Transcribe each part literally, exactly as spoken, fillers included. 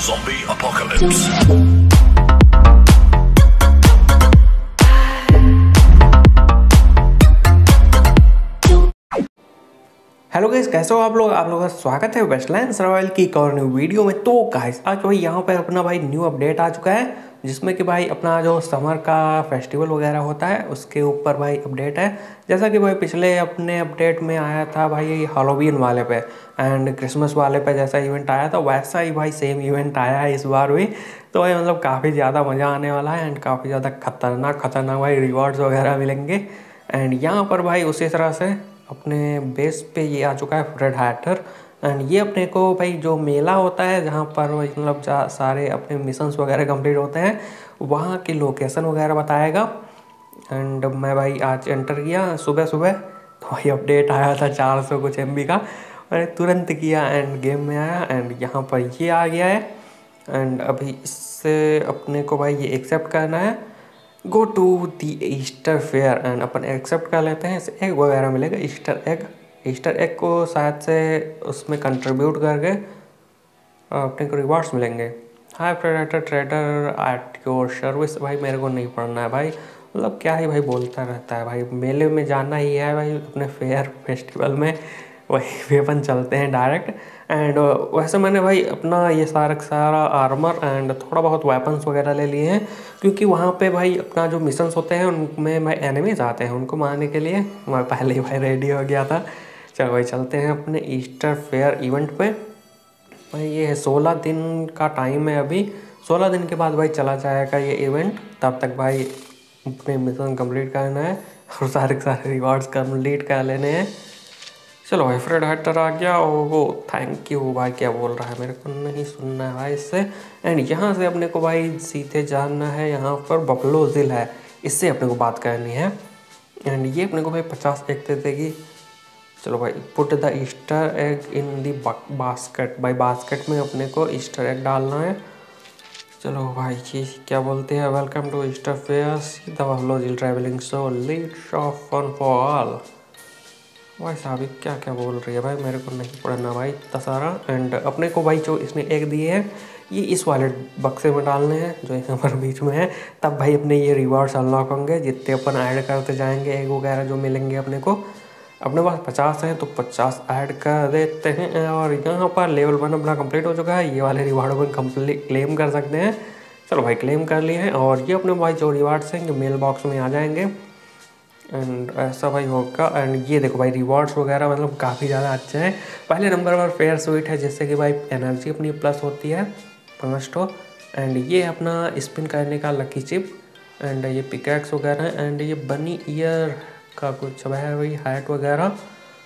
Zombie apocalypse. Hello guys, कैसे हो आप लोग आप लोगों का स्वागत है वेस्टलैंड सर्वाइवल की एक और न्यू वीडियो में। तो गाइस आज भाई यहाँ पर अपना भाई न्यू अपडेट आ चुका है, जिसमें कि भाई अपना जो समर का फेस्टिवल वगैरह होता है उसके ऊपर भाई अपडेट है। जैसा कि भाई पिछले अपने अपडेट में आया था भाई हैलोवीन वाले पे एंड क्रिसमस वाले पे जैसा इवेंट आया था, वैसा ही भाई सेम इवेंट आया है इस बार भी। तो भाई मतलब काफ़ी ज़्यादा मज़ा आने वाला है एंड काफ़ी ज़्यादा खतरनाक खतरनाक भाई रिवॉर्ड्स वगैरह मिलेंगे। एंड यहाँ पर भाई उसी तरह से अपने बेस पे ये आ चुका है फ्रेड हैटर। एंड ये अपने को भाई जो मेला होता है जहाँ पर मतलब सारे अपने मिशंस वगैरह कंप्लीट होते हैं वहाँ की लोकेशन वगैरह बताएगा। एंड मैं भाई आज एंटर किया सुबह सुबह, तो भाई अपडेट आया था चार सौ कुछ एम बी का, मैंने तुरंत किया एंड गेम में आया एंड यहाँ पर ये आ गया है। एंड अभी इससे अपने को भाई ये एक्सेप्ट करना है, go to the Easter fair and अपन एक्सेप्ट कर लेते हैं। इसे एग वगैरह मिलेगा, ईस्टर एग ईस्टर एग को शायद से उसमें कंट्रीब्यूट करके अपने को रिवार्ड्स मिलेंगे। Hi predator trader at your service. भाई मेरे को नहीं पढ़ना है भाई, मतलब क्या ही भाई बोलता रहता है भाई। मेले में जाना ही है भाई, अपने फेयर फेस्टिवल में वही पे अपन चलते हैं डायरेक्ट। एंड वैसे मैंने भाई अपना ये सारा सारा आर्मर एंड थोड़ा बहुत वेपन्स वगैरह ले लिए हैं, क्योंकि वहाँ पे भाई अपना जो मिशंस होते हैं उनमें भाई एनिमीज आते हैं, उनको मारने के लिए मैं पहले ही भाई रेडी हो गया था। चलो भाई चलते हैं अपने ईस्टर फेयर इवेंट पे। भाई ये है सोलह दिन का टाइम है अभी, सोलह दिन के बाद भाई चला जाएगा ये इवेंट। तब तक भाई अपने मिशन कंप्लीट करना है और सारे सारे रिवार्ड्स कंप्लीट कर लेने हैं। चलो भाई फ्रेड हैटर आ गया। ओहो थैंक यू भाई, क्या बोल रहा है मेरे को नहीं सुनना है भाई इससे। एंड यहाँ से अपने को भाई सीधे जाना है, यहाँ पर बफलो जिल है, इससे अपने को बात करनी है। एंड ये अपने को भाई पचास एग दे देगी। चलो भाई put the Easter egg in the basket. भाई बास्केट में अपने को ईस्टर एग डालना है। चलो भाई ये क्या बोलते हैं, welcome to Easter fair the Buffalo Jill travelling show leads of fun for all. भाई साहब क्या क्या बोल रही है भाई, मेरे को नहीं पढ़ना भाई इतना सारा। एंड अपने को भाई जो इसने एग दिए हैं ये इस वाले बक्से में डालने हैं जो यहाँ पर बीच में है, तब भाई अपने ये रिवॉर्ड्स अनलॉक होंगे। जितने अपन ऐड करते जाएंगे एग वगैरह जो मिलेंगे अपने को, अपने पास पचास हैं तो पचास ऐड कर देते हैं। और यहाँ पर लेवल वन अपना कंप्लीट हो चुका है, ये वाले रिवार्ड अपन कंप्लीट क्लेम कर सकते हैं। चलो भाई क्लेम कर लिए हैं और ये अपने भाई जो रिवार्ड्स हैं मेल बॉक्स में आ जाएंगे। एंड ऐसा भाई होगा। एंड ये देखो भाई रिवॉर्ड्स वगैरह मतलब काफ़ी ज़्यादा अच्छे हैं। पहले नंबर पर फेयर स्वीट है, जिससे कि भाई एनर्जी अपनी प्लस होती है पाँच तो। एंड ये अपना स्पिन करने का लकी चिप एंड ये पिकैक्स वगैरह एंड ये बनी ईयर का कुछ है भाई हैट वगैरह।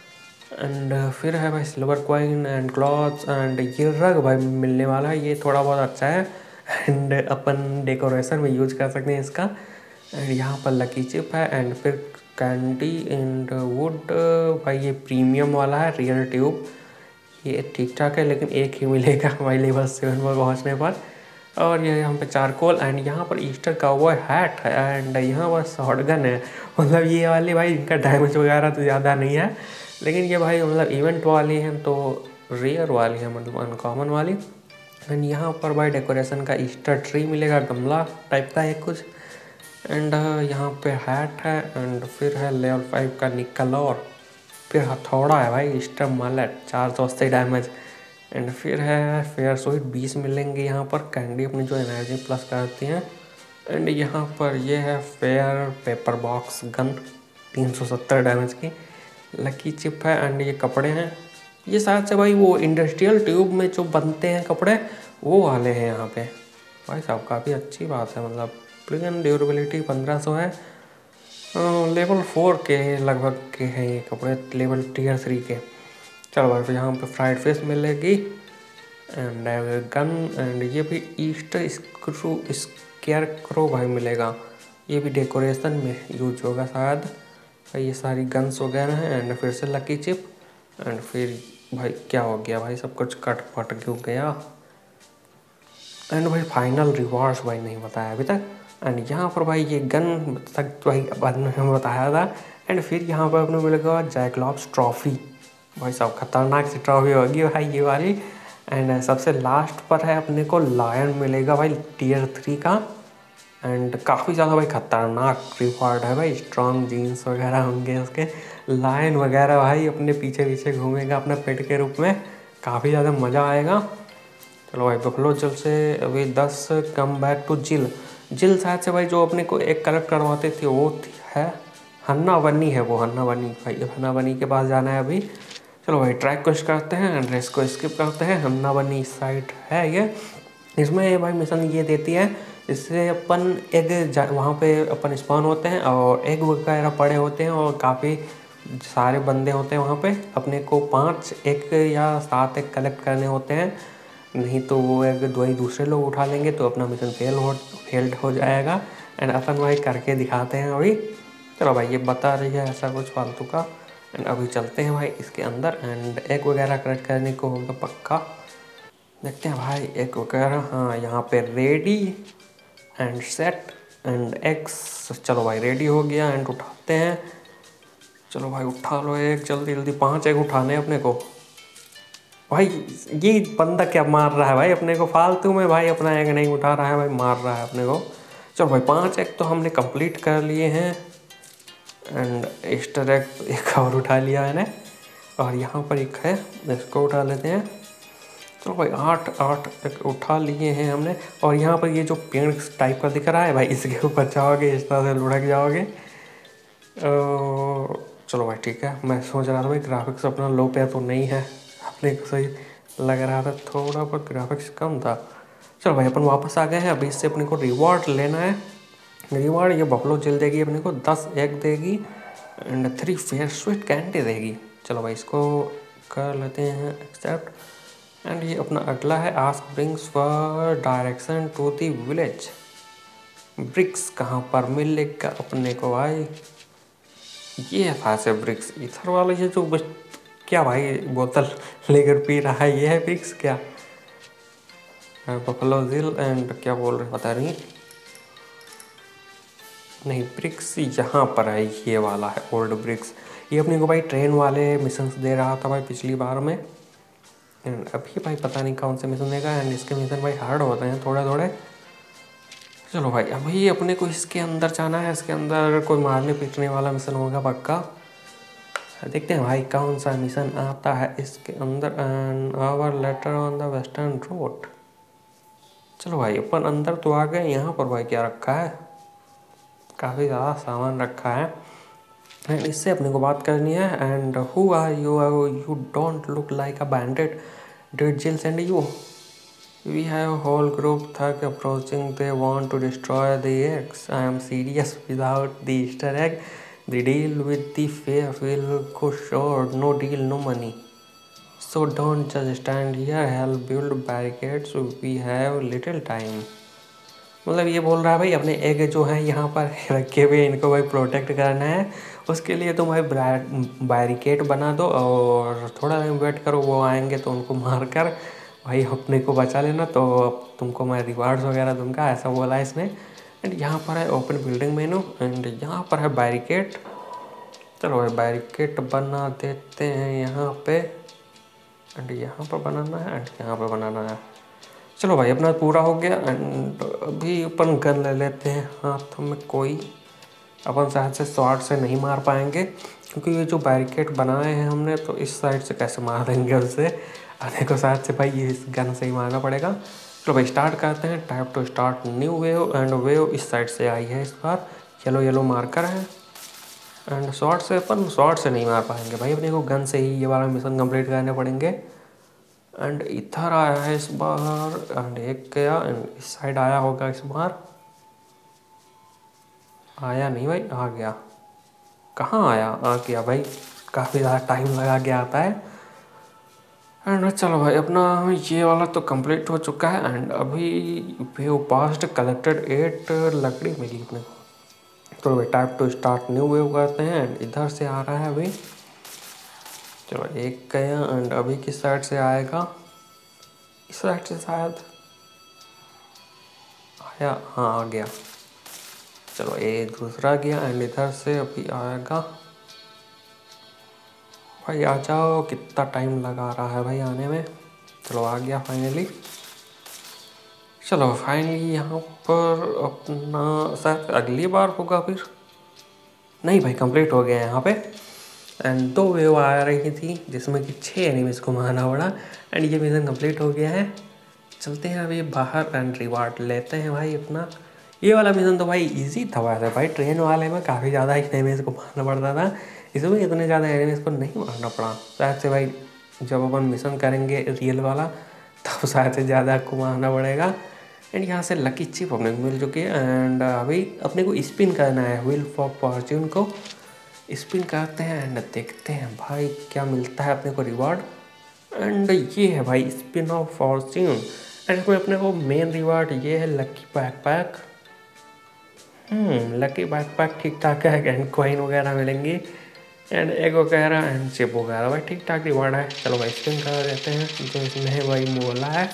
एंड फिर है भाई silver coin and clothes and ये रग भाई मिलने वाला है, ये थोड़ा बहुत अच्छा है एंड अपन डेकोरेशन में यूज कर सकते हैं इसका। एंड यहाँ पर लकी चिप है एंड फिर कैंडी एंड वुड भाई ये प्रीमियम वाला है रियल ट्यूब, ये ठीक ठाक है लेकिन एक ही मिलेगा भाई लेवल सेवन पर पहुँचने पर। और ये यहाँ पे चारकोल एंड यहाँ पर ईस्टर का वो हैट है एंड यहाँ पर शॉटगन है। मतलब ये वाली भाई इनका डैमेज वगैरह तो ज़्यादा नहीं है, लेकिन ये भाई मतलब इवेंट वाली हैं तो रेयर वाली है, मतलब अनकॉमन वाली। एंड यहाँ पर भाई डेकोरेशन का ईस्टर ट्री मिलेगा, गमला टाइप का है कुछ। एंड यहाँ पे हैट है एंड फिर है लेवल फाइव का निकल और फिर हथौड़ा है भाई ईस्टर मलेट चार सौ अस्सी डैमेज। एंड फिर है फेयर स्वीट बीस मिलेंगे यहाँ पर, कैंडी अपनी जो एनर्जी प्लस करती हैं। एंड यहाँ पर ये है फेयर पेपर बॉक्स गन तीन सौ सत्तर डैमेज की, लकी चिप है एंड ये कपड़े हैं। ये शायद से भाई वो इंडस्ट्रियल ट्यूब में जो बनते हैं कपड़े वो वाले हैं यहाँ पे। भाई साहब काफ़ी अच्छी बात है, मतलब प्रिजन ड्यूरेबिलिटी पंद्रह सौ है, लेवल फोर के लगभग के हैं ये कपड़े, लेवल टीयर थ्री के। चलो भाई फिर यहाँ पे फ्राइड फिश मिलेगी एंड गन एंड ये भी ईस्टर स्क्रू स्केयर क्रो भाई मिलेगा, ये भी डेकोरेशन में यूज होगा शायद। भाई ये सारी गन्स वगैरह हैं एंड फिर से लकी चिप एंड फिर भाई क्या हो गया भाई सब कुछ कट फट क्यों गया। एंड भाई फाइनल रिवॉर्ड्स भाई नहीं बताया अभी तक। एंड यहाँ पर भाई ये गन तक भाई बाद में बताया था। एंड फिर यहाँ पर अपने मिलेगा जैकलॉप्स ट्रॉफी, भाई साहब खतरनाक सी ट्रॉफी होगी भाई ये वाली। एंड सबसे लास्ट पर है अपने को लायन मिलेगा भाई टीयर थ्री का। एंड काफ़ी ज़्यादा भाई खतरनाक रिवॉर्ड है भाई, स्ट्रॉन्ग जीन्स वगैरह होंगे उसके, लायन वगैरह भाई अपने पीछे पीछे घूमेगा अपने पेट के रूप में, काफ़ी ज़्यादा मज़ा आएगा। चलो भाई बफलो जिल से अभी दस कम बैक टू जिल। जिल शायद से भाई जो अपने को एक कलेक्ट करवाते थे वो है हन्ना बन्नी है, वो हन्ना बन्नी भाई, हन्ना बन्नी के पास जाना है अभी। चलो भाई ट्रैक कुछ करते हैं एंड रेस को स्किप करते हैं। हन्ना बन्नी इस साइड है ये, इसमें भाई मिशन ये देती है इससे अपन एग वहाँ पे अपन स्पॉन होते हैं और एग वगैरह पड़े होते हैं और काफ़ी सारे बंदे होते हैं वहाँ पे, अपने को पांच एक या सात एक कलेक्ट करने होते हैं, नहीं तो वो एग दो ही दूसरे लोग उठा लेंगे तो अपना मिशन फेल हो फेल्ड हो जाएगा। एंड अपन भाई करके दिखाते हैं अभी। चलो भाई ये बता रही है ऐसा कुछ फालतू का। एंड अभी चलते हैं भाई इसके अंदर एंड एग वगैरह कलेक्ट करने को होगा पक्का। देखते हैं भाई एग वगैरह, हाँ यहाँ पे ready and set and axe. चलो भाई रेडी हो गया एंड उठाते हैं। चलो भाई उठा लो एक जल्दी जल्दी, पांच एग उठाने अपने को। भाई ये बंदा क्या मार रहा है भाई अपने को फालतू में, भाई अपना एग नहीं उठा रहा है भाई, मार रहा है अपने को। चलो भाई पांच एग तो हमने कंप्लीट कर लिए हैं एंड ईस्टर एग एक और उठा लिया है ना, और यहाँ पर एक है इसको उठा लेते हैं। चलो भाई आठ आठ तक उठा लिए हैं हमने। और यहाँ पर ये जो पेड़ टाइप का दिख रहा है भाई, इसके ऊपर जाओगे इस तरह से लुढ़क जाओगे। चलो भाई ठीक है, मैं सोच रहा था भाई ग्राफिक्स अपना लो पे तो नहीं है, अपने को सही लग रहा था, थोड़ा बहुत ग्राफिक्स कम था। चलो भाई अपन वापस आ गए हैं, अभी इससे अपने को रिवॉर्ड लेना है। रिवॉर्ड ये बफलो जिल देगी अपने को, दस एग देगी and three fair sweet candy देगी। चलो भाई इसको कर लेते हैं एक्सेप्ट। एंड ये अपना अगला है ask brings for direction to the village. Bricks कहाँ पर मिलेगा अपने को भाई, ये है फासे ब्रिक्स इधर वाला, ये जो क्या भाई बोतल लेकर पी रहा है, ये है ब्रिक्स क्या? बफलो जिल एंड क्या बोल रहे पता नहीं नहीं ब्रिक्स यहाँ पर है, ये वाला है ओल्ड ब्रिक्स। ये अपने को भाई ट्रेन वाले मिशंस दे रहा था भाई पिछली बार में। एंड अभी भाई पता नहीं कौन से मिशन देगा एंड इसके मिशन भाई हार्ड होते हैं थोड़े थोड़े। चलो भाई अभी अपने को इसके अंदर जाना है, इसके अंदर कोई मारने पीटने वाला मिशन होगा पक्का। देखते हैं भाई कौन सा मिशन आता है इसके अंदर। And our letter on the western road. चलो भाई अपन अंदर तो आ गए, यहाँ पर भाई क्या रखा है, काफ़ी ज़्यादा सामान रखा है एंड इससे अपने को बात करनी है। And who are you, you don't look like a bandit, did Jill send you? We have a whole group thug approaching, they want to destroy the eggs. I am serious, without the Easter egg the deal with the fair will go short, no deal no money. So don't just stand here, help build barricades, we have little time. मतलब ये बोल रहा है भाई अपने egg जो है यहाँ पर रखे हुए इनको भाई प्रोटेक्ट करना है, उसके लिए तुम भाई बैरिकेड बना दो और थोड़ा वेट करो, वो आएंगे तो उनको मार कर भाई अपने को बचा लेना, तो तुमको मैं रिवार्ड्स वगैरह दूंगा, ऐसा बोला है इसने। एंड यहाँ पर है ओपन बिल्डिंग मेनू एंड यहाँ पर है बैरिकेड। चलो भाई बैरिकेड बना देते हैं यहाँ पे एंड यहाँ पर बनाना है एंड यहाँ पर बनाना है। चलो भाई अपना पूरा हो गया एंड अभी अपन गन ले लेते हैं हाथ में कोई। अपन शायद से शॉर्ट से नहीं मार पाएंगे क्योंकि ये जो बैरिकेड बनाए हैं हमने, तो इस साइड से कैसे मार देंगे उससे, आने को शायद से भाई ये इस गन से ही मारना पड़ेगा। चलो भाई स्टार्ट करते हैं, type to start new wave and wave इस साइड से आई है इस बार, येलो येलो मार्कर है एंड शॉर्ट से अपन शॉर्ट से नहीं मार पाएंगे भाई, अपने को गन से ही ये वाला मिशन कंप्लीट करने पड़ेंगे। एंड इधर आया है इस बार एंड एक गया एंड इस साइड आया होगा इस बार, आया नहीं भाई, आ गया, कहाँ आया, आ गया भाई, काफ़ी ज़्यादा टाइम लगा के आता है। एंड चलो भाई अपना ये वाला तो कंप्लीट हो चुका है एंड अभी वे पास्ट कलेक्टेड एट लकड़ी मिली अपने को। तो भाई type to start new wave करते हैं एंड इधर से आ रहा है अभी, चलो एक गया एंड अभी किस साइड से आएगा, इस साइड से शायद आया, हाँ आ गया। चलो ये दूसरा गया एंड इधर से अभी आएगा, भाई आ जाओ, कितना टाइम लगा रहा है भाई आने में। चलो आ गया फाइनली। चलो फाइनली यहाँ पर अपना शायद अगली बार होगा फिर, नहीं भाई कंप्लीट हो गया यहाँ पे। एंड दो वेव आ रही थी जिसमें कि छः एनिमीज को मारना पड़ा एंड ये मिशन कंप्लीट हो गया है। चलते हैं अभी बाहर एंड रिवार्ड लेते हैं भाई अपना। ये वाला मिशन तो भाई इजी था वैसे भाई, ट्रेन वाले में काफ़ी ज़्यादा एनिमीज को मारना पड़ता था, इसमें इतने ज़्यादा एनिमीज को नहीं मारना पड़ा। शायद से भाई जब अपन मिशन करेंगे रियल वाला तब शायद से ज़्यादा को मारना पड़ेगा। एंड यहाँ से लकी चिप अपने को मिल चुकी है एंड अभी अपने को स्पिन करना है व्हील फॉर फॉर्च्यून को। स्पिन करते हैं एंड देखते हैं भाई क्या मिलता है अपने को रिवार्ड। एंड ये है भाई स्पिन ऑफ फॉर्च्यून एंड इसमें अपने को मेन रिवार्ड ये है lucky backpack. Hmm lucky backpack ठीक ठाक है एंड कॉइन वगैरह मिलेंगी एंड एग वगैरह एंड चिप वगैरह भाई ठीक ठाक रिवार्ड है। चलो भाई स्पिन कर देते हैं जो इसमें भाई बोला है।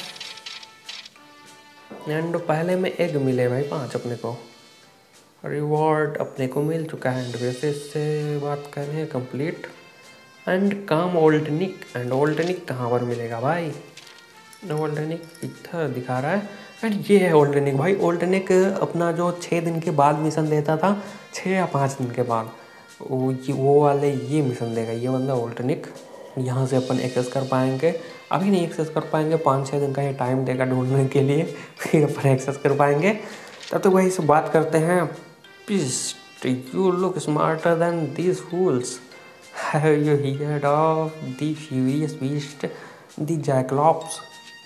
एंड पहले में एग मिले भाई पांच अपने को, रिवॉर्ड अपने को मिल चुका है। एंड वैसे इससे बात करें कंप्लीट एंड काम ओल्डनिक। एंड ओल्डनिक कहाँ पर मिलेगा भाई, ओल्डनिक इधर दिखा रहा है एंड ये है ओल्डनिक भाई। ओल्डनिक अपना जो छः दिन के बाद मिशन देता था, छः या पाँच दिन के बाद वो वो वाले ये मिशन देगा ये बंदा ओल्डनिक। यहाँ से अपन एक्सेस कर पाएंगे, अभी नहीं एक्सेस कर पाएंगे, पाँच छः दिन का ये टाइम देगा ढूंढने के लिए, फिर अपन एक्सेस कर पाएंगे। तब तो भाई से बात करते हैं। Beast, you look smarter than these fools. Have you heard of the furious beast, the Cyclops?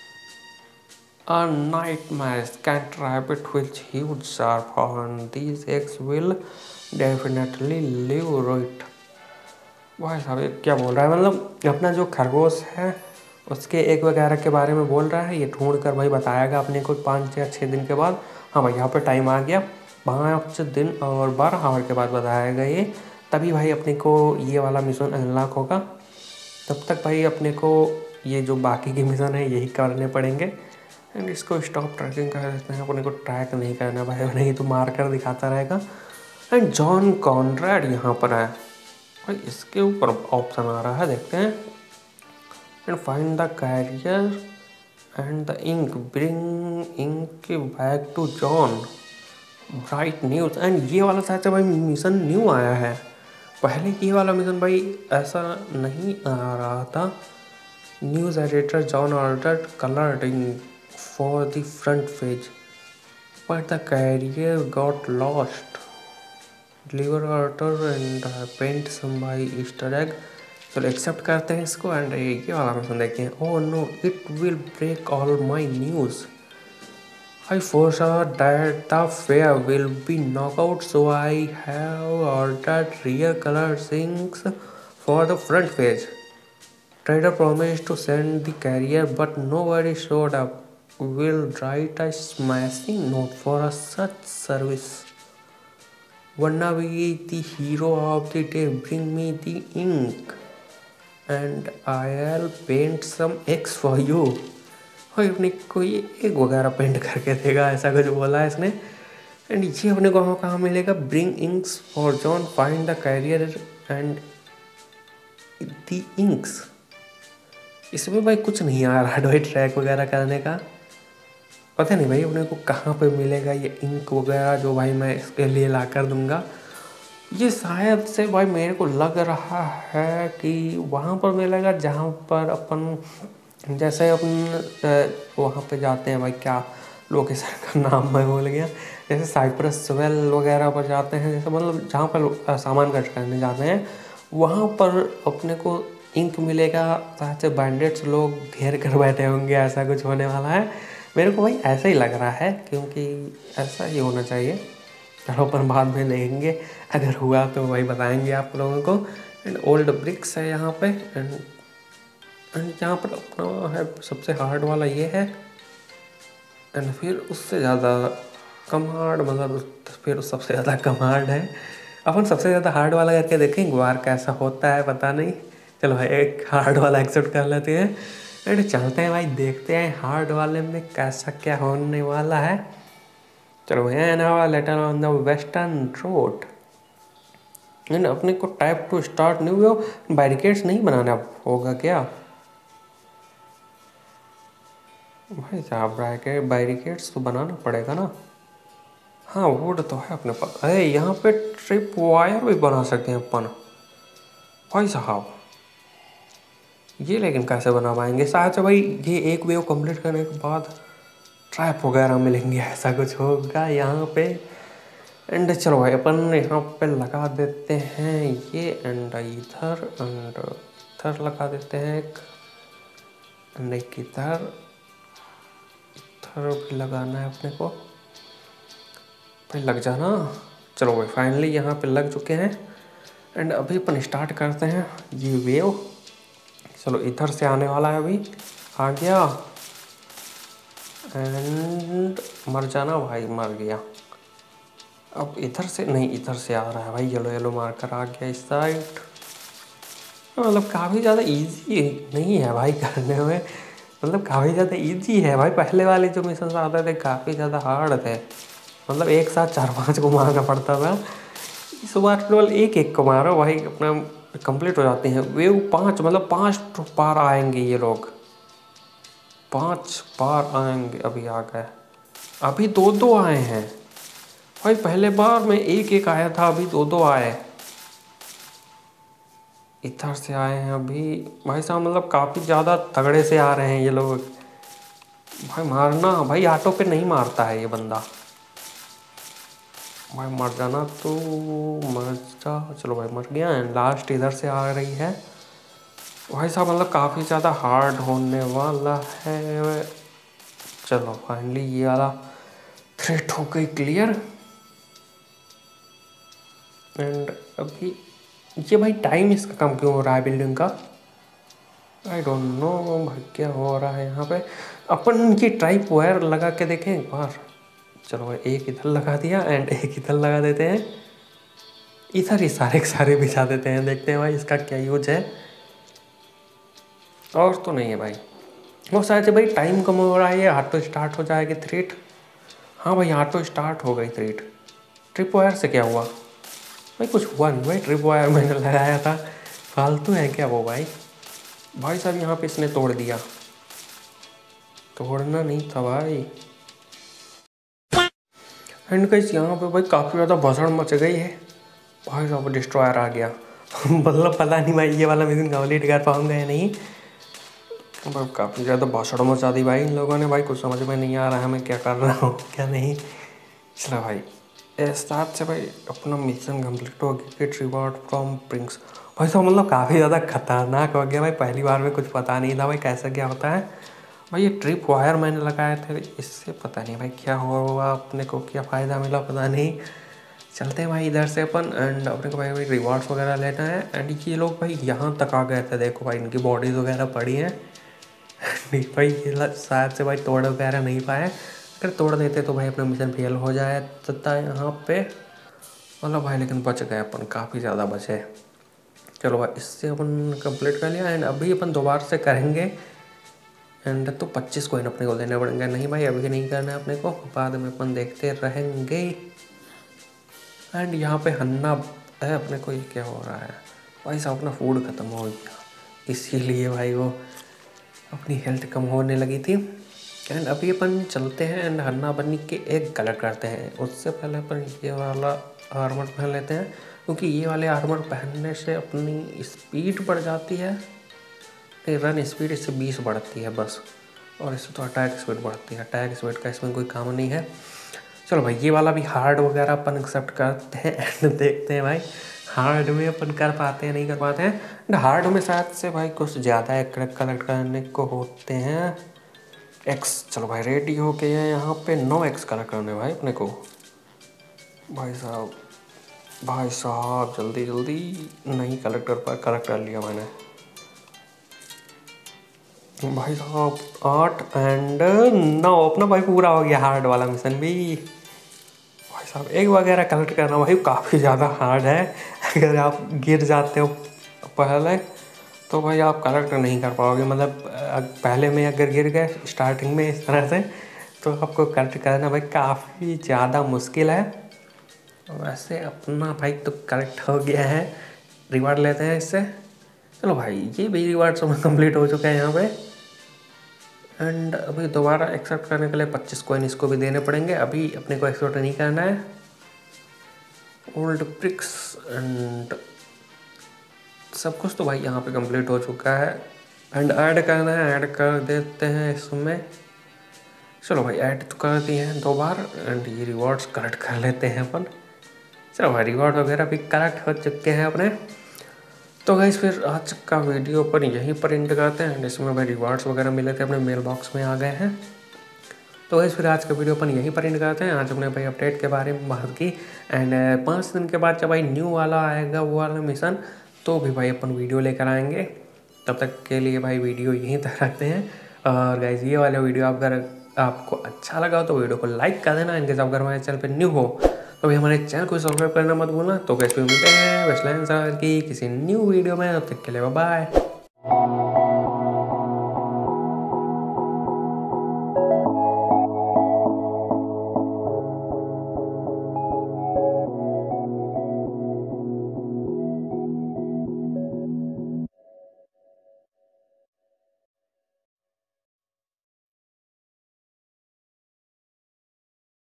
A nightmare cat rabbit with huge sharp horn. These eggs will definitely live it. भाई साहब ये क्या बोल रहा है, मतलब अपना जो खरगोश है उसके एग वगैरह के बारे में बोल रहा है। ये ढूंढ कर भाई बताएगा अपने को पाँच या छः दिन के बाद। हाँ भाई यहाँ पे टाइम आ गया, पाँच दिन और बारह आवर के बाद बताएगा ये, तभी भाई अपने को ये वाला मिशन अनलॉक होगा। तब तक भाई अपने को ये जो बाकी के मिशन है यही करने पड़ेंगे। एंड इसको स्टॉप ट्रैकिंग कर देते हैं, अपने को ट्रैक नहीं करना भाई, नहीं तो मार कर दिखाता रहेगा। एंड जॉन कॉनरेड यहाँ पर है भाई, इसके ऊपर ऑप्शन आ रहा है, देखते हैं। And find the carrier and the ink, bring ink back to John, bright news. And ये वाला शायद से भाई मिशन न्यू आया है, पहले ये वाला मिशन भाई ऐसा नहीं आ रहा था। News editor John ordered coloured ink for the front page but the carrier got lost, deliver order and paint some by Easter egg. चलो एक्सेप्ट करते हैं इसको। एंड ये वाला मिशन देखते हैं। Oh no it will break all my news, I foresaw that the fair will be knockout, so I have ordered rear colored inks for the front page. Trader promised to send the carrier, but nobody showed up. Will write a smashing note for a such service. Wanna be the hero of the day? Bring me the ink, and I'll paint some X for you. और अपने को ये एक वगैरह paint करके देगा, ऐसा कुछ बोला है इसने। एंड ये अपने को कहाँ मिलेगा, bring inks for John, find the carrier and the inks. इसमें भाई कुछ नहीं आ रहा भाई ट्रैक वगैरह करने का, पता नहीं भाई अपने को कहाँ पे मिलेगा ये इंक वगैरह जो भाई मैं इसके लिए ला कर दूँगा। ये शायद से भाई मेरे को लग रहा है कि वहाँ पर मिलेगा जहाँ पर अपन जैसे अपन वहाँ पे जाते हैं भाई, क्या लोकेशन का नाम मैं भूल गया, जैसे साइप्रस वेल वगैरह पर जाते हैं, जैसे मतलब जहाँ पर सामान कट करने जाते हैं वहाँ पर अपने को इंक मिलेगा। शायद से बैंडेड्स लोग घेर कर बैठे होंगे, ऐसा कुछ होने वाला है मेरे को भाई, ऐसा ही लग रहा है, क्योंकि ऐसा ही होना चाहिए। चलो अपन बाद में लेंगे, अगर हुआ तो भाई बताएंगे आप लोगों को। एंड ओल्ड ब्रिक्स है यहाँ पे। एंड एंड यहाँ पर अपना है सबसे हार्ड वाला ये है। एंड फिर उससे ज़्यादा कम हार्ड, मतलब फिर सबसे ज़्यादा कम हार्ड है। अपन सबसे ज़्यादा हार्ड वाला करके देखेंगे बार कैसा होता है, पता नहीं। चलो भाई एक हार्ड वाला एक्सेप्ट कर लेते हैं एंड चलते हैं भाई, देखते हैं हार्ड वाले में कैसा क्या होने वाला है। चलो है ना letter on the western road. And अपने को type to start new barricades नहीं बनाना होगा क्या? भाई साहब ब्रैकेट बैरिकेड्स तो बनाना पड़ेगा ना। हाँ वुड तो है अपने पास। अरे यहाँ पे ट्रिप वायर भी बना सकते हैं अपन। भाई साहब ये लेकिन कैसे बना पाएंगे? शायद से भाई ये एक वेव कंप्लीट करने के बाद ट्रैप वगैरह मिलेंगे, ऐसा कुछ होगा यहाँ पे। एंड चलो भाई अपन यहाँ पे लगा देते हैं ये, एंड इधर एंड इधर लगा देते हैं एक, एंड एक इधर इधर भी लगाना है अपने को। भाई लग जाना। चलो भाई फाइनली यहाँ पे लग चुके हैं। एंड अभी अपन स्टार्ट करते हैं ये वेव। चलो इधर से आने वाला है, अभी आ गया। एंड मर जाना भाई, मर गया। अब इधर से नहीं, इधर से आ रहा है भाई, येलो येलो मार्कर आ गया इस साइड। मतलब काफ़ी ज़्यादा इजी नहीं है भाई करने में, मतलब काफ़ी ज़्यादा इजी है भाई। पहले वाले जो मिशन आते थे काफ़ी ज़्यादा हार्ड थे, मतलब एक साथ चार पांच को मारना पड़ता था। इस बार केवल एक एक को मारो भाई, अपना कंप्लीट हो जाते हैं। वेव पाँच, मतलब पाँच बार आएंगे ये लोग, पाँच बार आएंगे। अभी आ गए, अभी दो दो आए हैं भाई। पहले बार में एक एक आया था, अभी दो दो आए। इधर से आए हैं अभी भाई साहब, मतलब काफ़ी ज़्यादा तगड़े से आ रहे हैं ये लोग। भाई मारना भाई, ऑटो पे नहीं मारता है ये बंदा। भाई मर जाना तो मर जा। चलो भाई मर गया। एंड लास्ट इधर से आ रही है भाई साहब, मतलब काफ़ी ज़्यादा हार्ड होने वाला है। चलो फाइनली ये वाला थ्रेट हो गई क्लियर। एंड अभी ये भाई टाइम इसका कम क्यों हो रहा है बिल्डिंग का? आई डोंट नो भाई क्या हो रहा है यहाँ पे। अपन की ट्राइप वायर लगा के देखें एक बार। चलो भाई एक इधर लगा दिया एंड एक इधर लगा देते हैं। इधर ही सारे सारे बिछा देते हैं, देखते हैं भाई इसका क्या यूज है। और तो नहीं है भाई। वो शायद से भाई टाइम कम हो रहा है, ये ऑटो स्टार्ट हो जाएगी थ्रेट। हाँ भाई ऑटो स्टार्ट हो गई थ्रेट। ट्रिप वायर से क्या हुआ भाई? कुछ हुआ नहीं भाई, ट्रिप वायर मैंने लगाया था, फालतू है क्या वो भाई? भाई साहब यहाँ पे इसने तोड़ दिया, तोड़ना नहीं था भाई। एंड गाइस यहाँ पे भाई काफ़ी ज़्यादा भसड़ मच गई है भाई साहब, डिस्ट्रॉयर आ गया। मतलब पता नहीं भाई ये वाला मिशन कंप्लीट कर पाऊंगा या नहीं। भाई काफ़ी ज़्यादा भसड़ मचा दी भाई इन लोगों ने भाई, कुछ समझ में नहीं आ रहा है मैं क्या कर रहा हूँ क्या नहीं। चलो भाई इस साथ से भाई अपना मिशन कंप्लीट हो गया। Get reward from Prinks. भाई साहब मतलब काफ़ी ज़्यादा खतरनाक हो गया भाई, पहली बार में कुछ पता नहीं था भाई कैसा क्या होता है। भाई ये ट्रिप वायर मैंने लगाए थे, इससे पता नहीं भाई क्या हुआ, अपने को क्या फ़ायदा मिला पता नहीं। चलते हैं भाई इधर से अपन। एंड अपने को भाई भाई रिवॉर्ड्स वगैरह लेना है। एंड ये लोग भाई यहाँ तक आ गए थे, देखो भाई इनकी बॉडीज़ वगैरह पड़ी हैं। नहीं भाई ये शायद से भाई तोड़ वगैरह नहीं पाए, अगर तोड़ देते तो भाई अपना मिशन फेल हो जाए तथा यहाँ पे, मतलब भाई लेकिन बच गए अपन, काफ़ी ज़्यादा बचे। चलो भाई इससे अपन कंप्लीट कर लिया। एंड अभी अपन दोबारा से करेंगे। एंड तो पच्चीस कोइन अपने को देने पड़ेंगे। नहीं भाई अभी नहीं करना है अपने को, बाद में अपन देखते रहेंगे। एंड यहाँ पे हन्ना है अपने को। ये क्या हो रहा है भाई साहब? अपना फूड ख़त्म हो गया, इसीलिए भाई वो अपनी हेल्थ कम होने लगी थी। एंड अभी अपन चलते हैं एंड हन्ना बन्नी के एक कलेक्ट करते हैं। उससे पहले अपन ये वाला आर्मर पहन लेते हैं, क्योंकि ये वाले आर्मर पहनने से अपनी स्पीड बढ़ जाती है। नहीं रन स्पीड इससे बीस बढ़ती है बस, और इससे तो अटैक स्पीड बढ़ती है। अटैक स्पीड का इसमें कोई काम नहीं है। चलो भाई ये वाला भी हार्ड वगैरह अपन एक्सेप्ट करते हैं। एंड देखते हैं भाई हार्ड में अपन कर पाते हैं नहीं कर पाते हैं। एंड हार्ड में शायद से भाई कुछ ज़्यादा कलेक्ट करने को होते हैं एक्स। चलो भाई रेडी हो गए हैं यहाँ पे नौ एक्स कलेक्ट करने भाई अपने को। भाई साहब भाई साहब जल्दी जल्दी नहीं कलेक्ट कर पाए, कलेक्ट कर लिया मैंने भाई साहब। आठ एंड नौ अपना भाई पूरा हो गया हार्ड वाला मिशन भी। भाई साहब एक वगैरह कलेक्ट करना भाई काफ़ी ज़्यादा हार्ड है। अगर आप गिर जाते हो पहले तो भाई आप कलेक्ट नहीं कर पाओगे। मतलब पहले में अगर गिर गए स्टार्टिंग में इस तरह से, तो आपको कलेक्ट करना भाई काफ़ी ज़्यादा मुश्किल है। वैसे अपना भाई तो कलेक्ट हो गया है, रिवार्ड लेते हैं इससे। चलो भाई ये भी रिवार्ड सब कंप्लीट हो चुका है यहाँ पे। एंड अभी दोबारा एक्सेप्ट करने के लिए पच्चीस कॉइन इसको भी देने पड़ेंगे। अभी अपने को एक्सेप्ट नहीं करना है। ओल्ड ब्रिक्स एंड सब कुछ तो भाई यहाँ पे कंप्लीट हो चुका है। एंड ऐड करना है, ऐड कर देते हैं इसमें। चलो भाई ऐड तो कर दिए हैं दो बार। एंड ये रिवॉर्ड्स कलेक्ट कर लेते हैं अपन। चलो भाई रिवॉर्ड वगैरह भी कलेक्ट हो चुके हैं अपने। तो गाइस फिर आज का वीडियो पर यहीं पर एंड करते हैं। इसमें भाई रिवॉर्ड्स वगैरह मिले थे अपने मेल बॉक्स में आ गए हैं। तो गाइस फिर आज का वीडियो अपन यहीं पर एंड करते हैं। आज हमने भाई अपडेट के बारे में बात की। एंड पाँच दिन के बाद जब भाई न्यू वाला आएगा वो वाला मिशन, तो भी भाई अपन वीडियो लेकर आएंगे। तब तक के लिए भाई वीडियो यहीं तक रखते हैं। और गाइस ये वाला वीडियो आप अगर आपको अच्छा लगा तो वीडियो को लाइक कर देना। इनके साथ अगर हमारे चैनल पे न्यू हो तो भी हमारे चैनल को सब्सक्राइब करना मत भूलना। तो गाइस फिर मिलते हैं वेस्टलैंड सर की किसी न्यू वीडियो में। तब तक के लिए बाय बाय।